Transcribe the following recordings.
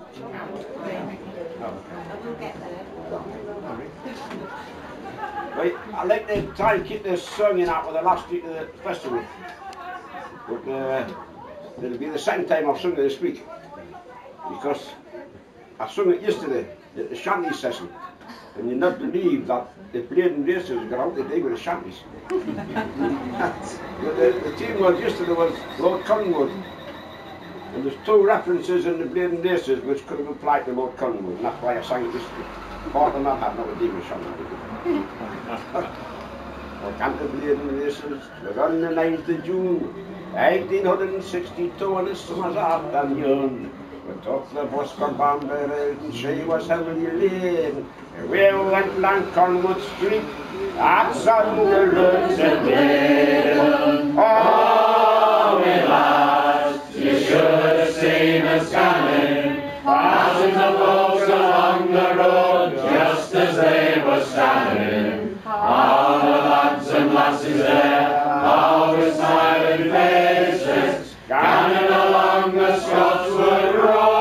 Right, I'd like to try and keep this song in out with the last week of the festival. But it'll be the second time I've sung it this week. Because I sung it yesterday at the shanty session. And you'd not believe that the Blaydon racers got out today with the shanties. the team was yesterday was Lord Collingwood. And there's two references in the Blaydon races which could have applied to Lord Collingwood, and that's why I sang it yesterday. Part of that had no idea with shanties. I can't the Blaydon races were on the 9th of June, 1862 on a summer's afternoon. We took the bus from Bambury and she was heavily laden. We went along Collingwood Street, that's on the roads of Blaydon. Oh, me lads, you should have seen us coming, passing the folks along the road just as they were standing. All the lads and lasses there, all with smiling faces, scanning along the Scotswood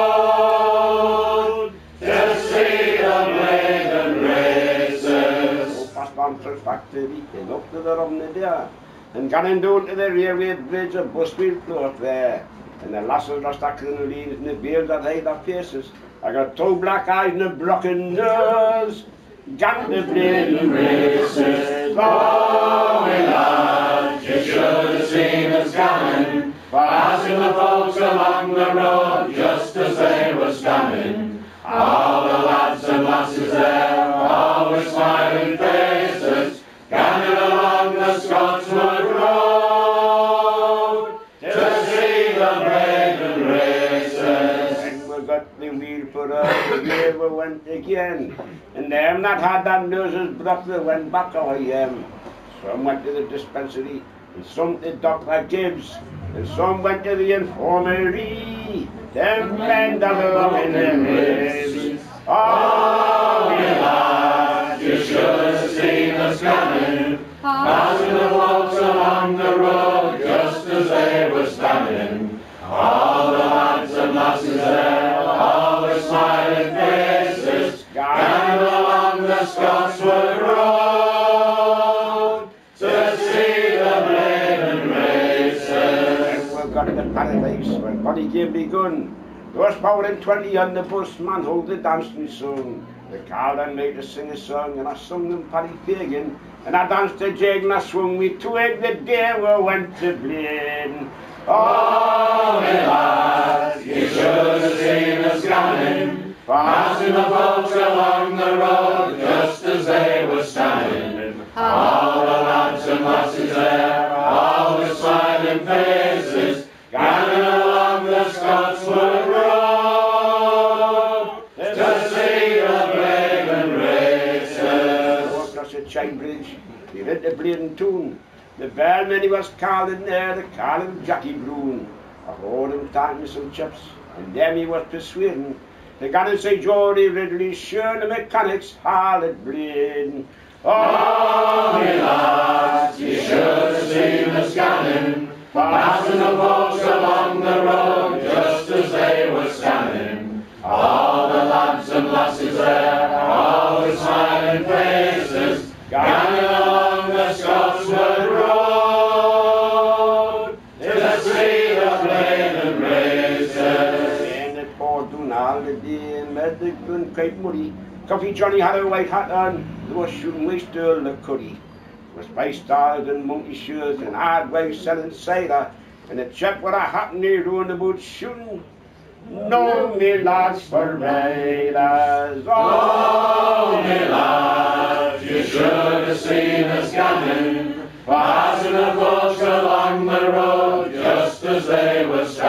Road to see the Blaydon races. Oh, past Bamford's factory, came up to the Romney there, and going down to the railway bridge, a bus wheel flew up there, and the lasses lost their crinolines and the beards that hide their faces. I got two black eyes and a broken nose. Got the Blaydon races. Oh, me lads, you should have seen us coming, passing the folks along the road just as they were standing. All the lads and lasses there, all with smiling faces, coming along the Scotswood Road to see the Blaydon races. And we got the wheel for us, away we went again. And them that had their noses blocked, they went back away. Some went to the dispensary, and some to Dr. Gibbs, and some went to the infirmary. Them men that love in the ribs. Oh, me lads, you should have seen us coming, passing the folks along the road just as they were standing. All the lads and lasses there, all with smiling faces, going along the Scotswood Road to see the Blaydon races. And we've got the paradise when body game begun. Those power and 20 on the bus, man, hold the dancing song. The Carlin made us sing a song, and I sung them Paddy Fagan. And I danced a jig and I swung me twig the day we went to Blaydon. Oh, me lads, you should have seen us coming, passing the folks along the road just as they were standing. All the lads and lasses there, all with smiling faces, going along the Scotswood Road to see the Blaydon races. Across the chain bridge, he read the Blaydon tune. The bellman he was calling there, the calling Jackie Broon. I heard him talking to some chaps, and them he was persuading. They got to say Geordie Ridley, sure the mechanics hall at Blaydon. Oh, me lads, you should have seen us coming, passing the folks along the road just as they were standing. All the lads and lasses there, all with smiling faces, going along the Scotswood Road to see the Blaydon races. And it poured down all the day and met the gun quite muddy. Coffee Johnny had a white hat on, they were shooting we stole the curry. There was spice stars and monkey shoes and hard wives selling cider, and a chap with a hat and he ruined about shooting. No, me lads for riders. Oh, me lads, you should have seen us coming, passing the folks along the road just as they were standing.